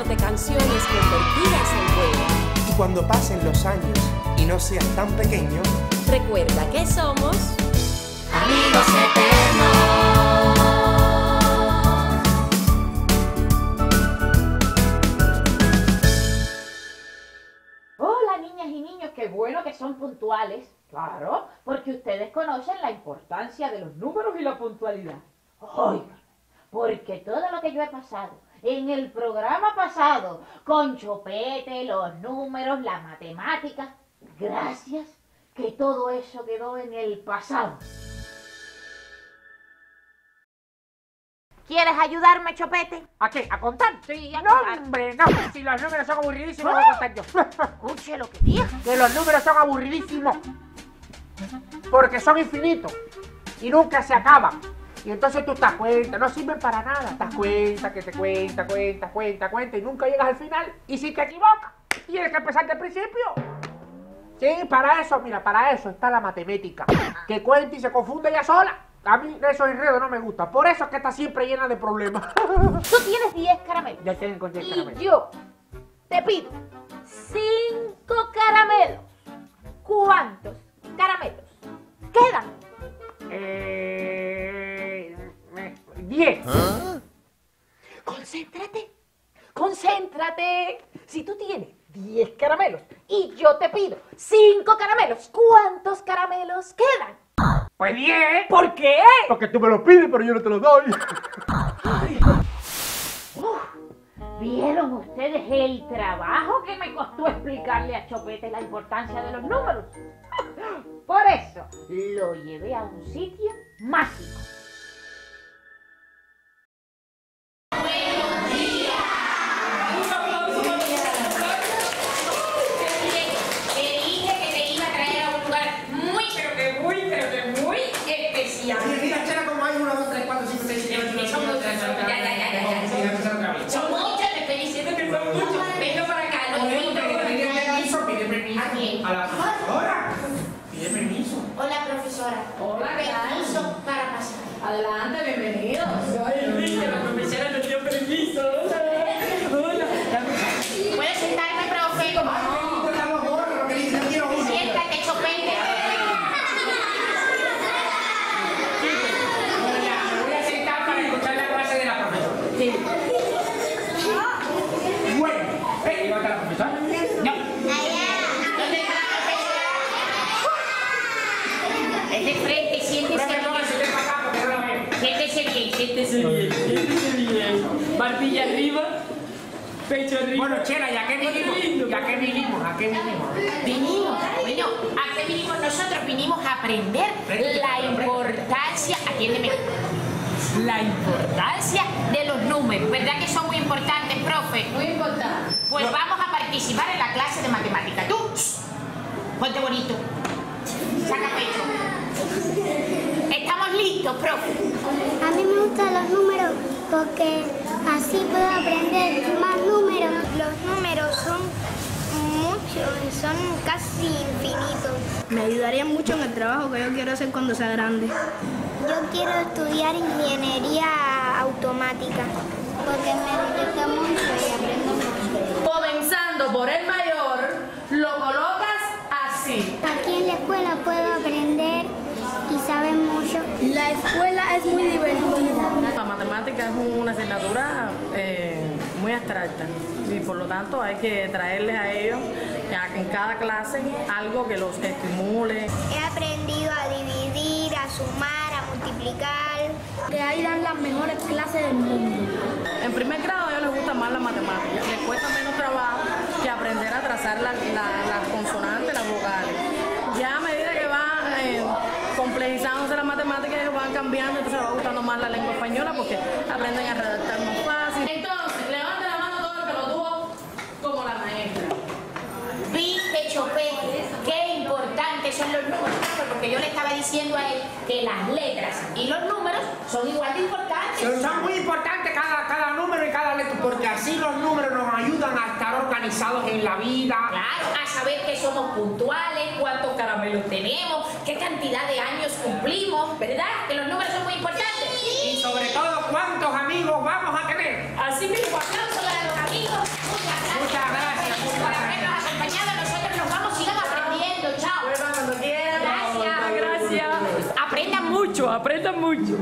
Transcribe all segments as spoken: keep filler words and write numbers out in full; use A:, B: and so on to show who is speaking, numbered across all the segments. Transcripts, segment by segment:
A: de canciones convertidas en juego.
B: Y cuando pasen los años y no seas tan pequeño,
A: recuerda que somos
C: amigos eternos.
D: Hola niñas y niños, qué bueno que son puntuales. Claro, porque ustedes conocen la importancia de los números y la puntualidad. Oigan, porque todo lo que yo he pasado en el programa pasado, con Chopete, los números, la matemática, gracias que todo eso quedó en el pasado. ¿Quieres ayudarme, Chopete?
E: ¿A qué? ¿A contar?
D: Sí, a
E: No,
D: contar.
E: hombre, no. Si los números son aburridísimos, voy a contar yo.
D: Escuche lo que dije.
E: Que los números son aburridísimos. Porque son infinitos. Y nunca se acaban. Y entonces tú te das cuenta, no sirven para nada. Te das cuenta, que te cuenta, cuenta, cuenta, cuenta. Y nunca llegas al final. Y si te equivocas, tienes que empezar desde el principio. Sí, para eso, mira, para eso está la matemática. Que cuenta y se confunde ella sola. A mí esos enredos no me gustan. Por eso es que está siempre llena de problemas.
D: Tú tienes diez caramelos.
E: Ya tengo diez
D: Y
E: caramelos.
D: yo te pido cinco caramelos. ¿Cuántos caramelos quedan?
E: Eh... diez.
D: Concéntrate, concéntrate. Si tú tienes diez caramelos y yo te pido cinco caramelos, ¿cuántos caramelos quedan?
E: Pues diez.
D: ¿Por qué?
E: Porque tú me los pides, pero yo no te los doy.
D: Uf, ¿vieron ustedes el trabajo que me costó explicarle a Chopete la importancia de los números? Por eso lo llevé a un sitio mágico.
C: Hola, profesora.
F: Hola,
C: Permiso para pasar.
F: adelante, bienvenidos. Ay, mira, la profesora nos dio permiso. Hola.
C: ¿Puedo sentarme, profe? Siéntate, Chopete.
E: Hola, me voy a sentar para escuchar la clase de la profesora.
D: Sí.
E: Bueno, ¿eh? ¿Levanta la profesora? No.
C: ¿Dónde está la profesora? Es de frente, siéntese
E: Profe, póngase usted para acá porque no la veo.
C: Siéntese bien, siéntese bien.
F: Siéntese bien. Barbilla arriba, pecho arriba.
E: Bueno, Chela, ¿ya qué vinimos? ¿Ya qué vinimos? ¿A qué vinimos?
C: Vinimos, bueno, ¿a qué vinimos nosotros? Vinimos a aprender la importancia, atiéndeme, la importancia de los números. ¿Verdad que son muy importantes, profe?
F: Muy importante.
C: Pues vamos a participar en la clase de matemática. Tú, ponte bonito, saca pecho. ¿Estamos listos, profe?
G: A mí me gustan los números porque así puedo aprender más números. Los números son muchos, son casi infinitos.
H: Me ayudaría mucho en el trabajo que yo quiero hacer cuando sea grande.
G: Yo quiero estudiar ingeniería automática porque me divierte mucho y aprendo mucho.
F: Comenzando por el mayor, lo colocas así.
G: Aquí en la escuela puedo aprender y saber mucho.
H: La escuela es muy divertida.
F: La matemática es una asignatura eh, muy abstracta y por lo tanto hay que traerles a ellos a- en cada clase algo que los estimule.
G: He aprendido a dividir, a sumar, a multiplicar.
H: Que ahí dan las mejores clases del mundo.
F: En primer grado a ellos les gusta más la matemática, les cuesta menos trabajo que aprender a trazar las, las- las consonantes, las vocales. Ya a medida que van eh, complejizándose las matemáticas, ellos van cambiando, entonces les va gustando más la lengua española porque aprenden a redactar más fácil. Entonces, levante la mano todo el que lo tuvo como la maestra.
C: Viste, Chopete, qué importantes son los números, profe, porque yo le estaba diciendo a él que las letras y los números son igual de importantes.
E: Son, son muy importantes cada, cada número y cada letra, porque así los números nos ayudan a estar organizados en la vida.
C: Claro, a saber que somos puntuales, cuántos caramelos tenemos, qué cantidad de años cumplimos, ¿verdad? Que los números son muy importantes.
E: Y sobre todo, cuántos amigos vamos a tener.
C: Así que un aplauso para los amigos. aprendan mucho.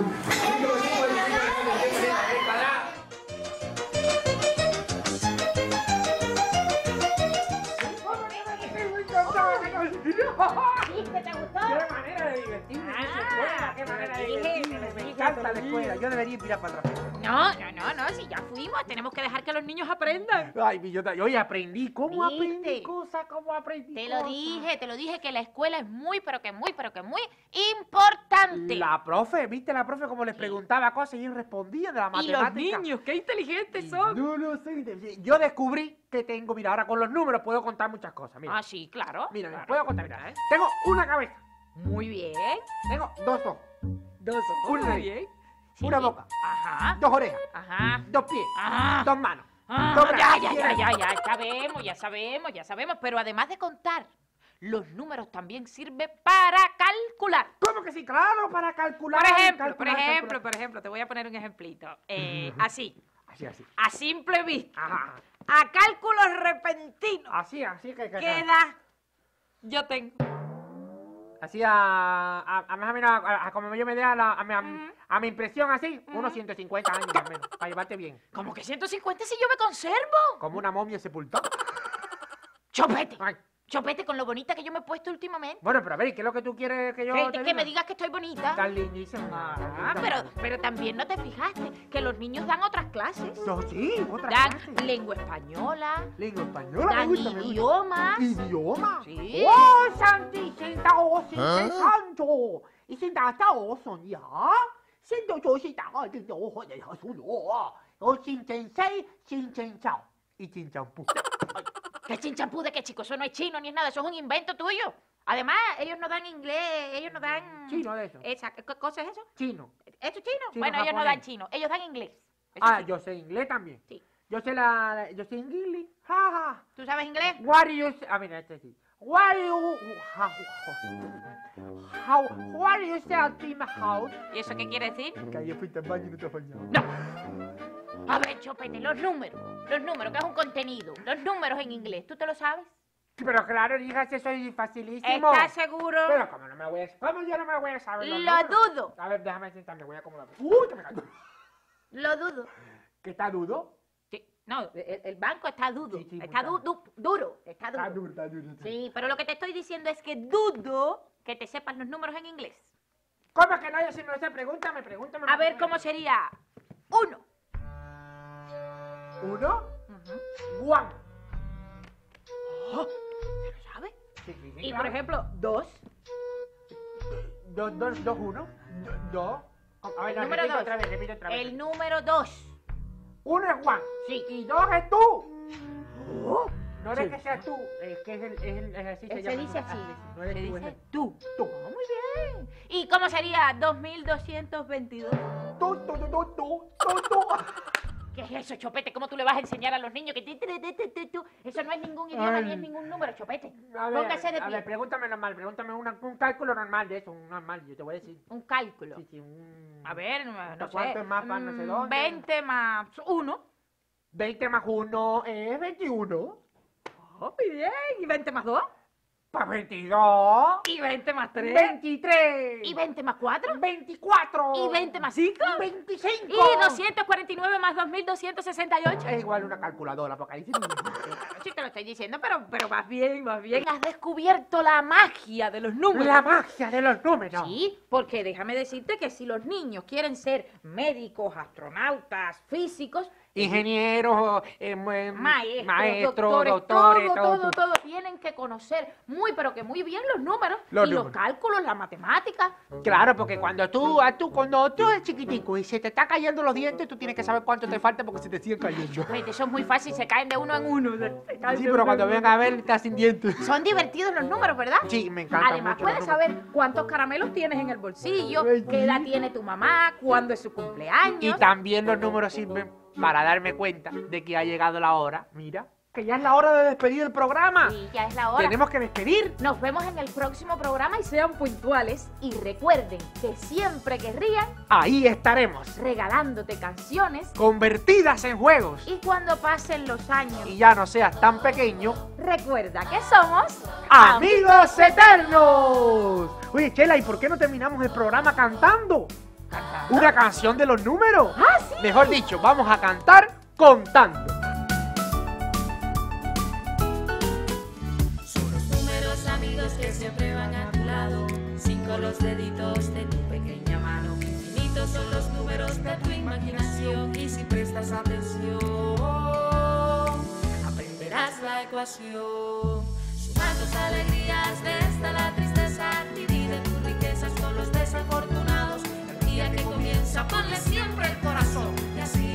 D: ¿Viste? ¿Te gustó?
E: ¡Qué manera de divertirme!
C: Ah,
E: ¡Qué manera de
C: dije,
E: divertirme! Me
C: dije,
E: encanta la
C: dije.
E: escuela. Yo debería ir mirar para atrás.
C: No, no, no, no, si ya fuimos, tenemos que dejar que los niños aprendan.
E: Ay, mi, yo, ta- yo hoy aprendí. ¿Cómo
C: ¿Viste?
E: aprendí cosas? ¿Cómo aprendí
C: Te lo
E: cosas?
C: dije, te lo dije que la escuela es muy, pero que muy, pero que muy importante.
E: La profe, ¿viste la profe como les preguntaba cosas y ellos respondían de la
C: Y
E: matemática?
C: los niños, qué inteligentes son.
E: No, no, soy inteligente. Yo descubrí que tengo, mira, ahora con los números puedo contar muchas cosas. Mira,
C: Ah, sí, claro.
E: mira, mira,
C: claro.
E: puedo contar. Mira, tengo una cabeza,
C: Muy bien.
E: tengo dos ojos,
C: Dos ojos.
E: Una
C: Muy
E: nariz,
C: bien.
E: una boca,
C: Ajá.
E: dos orejas,
C: Ajá.
E: dos pies,
C: Ajá.
E: dos manos,
C: Ah,
E: dos
C: ya,
E: brazos.
C: ya, ya, ya, ya, sabemos, ya sabemos, ya sabemos. Pero además de contar, los números también sirven para calcular.
E: ¿Cómo que sí? Claro, para calcular.
C: Por ejemplo, por
E: calcular,
C: ejemplo,
E: calcular.
C: por ejemplo, te voy a poner un ejemplito. Eh, así,
E: Así, así.
C: a simple vista,
E: Ajá.
C: a cálculos repentinos,
E: Así, así que... que-
C: ¿qué edad yo tengo?
E: Así a, a, a más o menos, a, a como yo me dé a, la, a, mi, a, mi- a mi impresión así, unos ciento cincuenta años más o menos, para llevarte bien.
C: ¿Cómo que ciento cincuenta si yo me conservo?
E: Como una momia sepultada.
C: Chopete,
E: Ay,
C: chopete con lo bonita que yo me he puesto últimamente.
E: bueno, pero a ver, ¿qué es lo que tú quieres que yo
C: Que,
E: te
C: que
E: diga?
C: me digas que estoy bonita.
E: Tan lindísimo.
C: Ah, pero, pero también no te fijaste que los niños dan otras clases.
E: No, sí, otra
C: Dan
E: clase.
C: lengua española,
E: Lengua española, me
C: dan
E: gusta, me gusta.
C: idiomas.
E: ¿Idioma?
C: Sí.
E: ¡Oh, Santi, sentado, sin santo! Y sentado, soñar. Siento yo sentado, de ojo de azul. O sin tensei, sin chao. Y sin champú.
C: ¿Qué chinchampú de qué, chico? Eso no es chino ni es nada, eso es un invento tuyo. Además, ellos no dan inglés, ellos no dan...
E: Chino de eso.
C: Esa, ¿Qué cosa es eso?
E: Chino.
C: ¿Eso es chino?
E: Chino,
C: bueno, ellos no
E: japonés.
C: dan chino, ellos dan inglés. Eso
E: Ah,
C: sí.
E: yo sé inglés también.
C: Sí.
E: Yo sé la, la- yo sé inglés. Ja, ja.
C: ¿Tú sabes inglés?
E: What do you say? Ah, mira, este sí. What do you... How... How... What do you say at my house?
C: ¿Y eso qué quiere decir?
E: Que ayer fuiste al baño y no te has bañado.
C: No. A ver, Chopete, los números. Los números, que es un contenido. Los números en inglés, ¿tú te lo sabes?
E: Pero claro, hija, si soy facilísimo.
C: ¿Estás seguro?
E: Pero cómo no me voy a... ¿Cómo yo no me voy a saber los
C: Lo
E: números?
C: dudo.
E: A ver, déjame sentarme, voy a acomodar. ¡Uy, que me caigo!
C: Lo dudo.
E: ¿Qué está dudo?
C: Sí, no, el, el banco está dudo.
E: Sí, sí,
C: está du-
E: está-
C: du- duro. Está duro.
E: Está duro, está duro. está duro.
C: Sí, pero lo que te estoy diciendo es que dudo que te sepas los números en inglés.
E: ¿Cómo que no? Yo si no lo sé, pregúntame, pregúntame.
C: A ver, ¿cómo sería? Uno.
E: ¿Uno?
C: Ujú.
E: One.
C: Oh, ¿se lo sabe?
E: Sí, sí, sí,
C: Y
E: claro.
C: por ejemplo, dos.
E: Dos, dos, dos, uno. Do- Dos. A ver,
C: El
E: no,
C: número
E: repite
C: dos.
E: otra vez, repite otra vez.
C: El número dos.
E: Uno es Juan.
C: Sí.
E: Y dos es tú.
C: Oh,
E: No es
C: Sí.
E: que seas tú, es que es el, es el, es así
C: se
E: llama.
C: dice así.
E: No eres
C: Se
E: tú, es
C: dice
E: el
C: tú.
E: tú.
C: Oh, muy bien. ¿Y cómo sería dos mil doscientos veintidós?
E: Tú, tú, tú, tú, tú, tú, tú.
C: ¿Qué es eso, Chopete? ¿Cómo tú le vas a enseñar a los niños que... ti, ti, ti, ti, ti, tu? Eso no es ningún idioma
E: Ay.
C: ni es ningún número, Chopete.
E: A ver,
C: Póngase de
E: a
C: pie.
E: ver, pregúntame normal, pregúntame una- un cálculo normal de eso, un normal, yo te voy a decir.
C: Un cálculo.
E: Sí, sí, un...
C: A ver, no, no sé.
E: ¿Cuánto es más para no sé
C: mm,
E: dónde?
C: veinte más uno.
E: veinte más uno es veintiuno.
C: Oh, muy bien. ¿Y veinte más dos?
E: Para veintidós.
C: ¿Y veinte más tres?
E: veintitrés.
C: ¿Y veinte más cuatro?
E: veinticuatro.
C: ¿Y veinte más cinco?
E: veinticinco.
C: ¿Y doscientos cuarenta y nueve más dos mil doscientos sesenta y ocho?
E: Es igual una calculadora, porque ahí sí.
C: Sí te lo estoy diciendo, pero, pero vas bien, vas bien. Has descubierto la magia de los números.
E: La magia de los números.
C: Sí, porque déjame decirte que si los niños quieren ser médicos, astronautas, físicos,
E: Ingenieros, eh, eh,
C: maestros,
E: maestros,
C: doctores,
E: doctores,
C: todo, todo,
E: todo.
C: todo, tienen que conocer muy, pero que muy bien los números
E: Los
C: y los
E: números.
C: cálculos, la matemática.
E: Claro, porque cuando tú, a tú, cuando tú eres chiquitico y se te está cayendo los dientes, tú tienes que saber cuánto te falta porque se te siguen cayendo.
C: Oye, eso es muy fácil, se caen de uno en uno. se caen
E: Sí,
C: de
E: pero
C: uno
E: cuando
C: en
E: venga a ver, está sin dientes.
C: uno. Son divertidos los números, ¿verdad?
E: Sí, me encanta
C: Además,
E: mucho
C: puedes
E: los
C: saber cuántos caramelos tienes en el bolsillo,
E: Ay,
C: qué edad
E: sí.
C: tiene tu mamá, cuándo es su cumpleaños.
E: Y también los números sirven para darme cuenta de que ha llegado la hora. Mira, que ya es la hora de despedir el programa.
C: Sí, ya es la hora.
E: Tenemos que despedir.
C: Nos vemos en el próximo programa y sean puntuales. Y recuerden que siempre que rían,
E: Ahí estaremos,
C: regalándote canciones.
E: convertidas en juegos.
C: Y cuando pasen los años,
E: Y ya no seas tan pequeño,
I: Recuerda que somos
E: ¡Amigos Eternos! Oye, Chela, ¿y por qué no terminamos el programa cantando?
I: ¿Cantando?
E: Una canción de los números.
I: Ah, sí.
E: Mejor dicho, vamos a cantar contando.
J: Son los números, amigos, que siempre van a tu lado. Cinco los deditos de tu pequeña mano. Infinitos son los números de tu imaginación. Y si prestas atención, aprenderás la ecuación. Suma tus alegrías, resta la tristeza. Divide tus riquezas con los desafortunados. El día que comienza, ponle siempre el corazón. Y así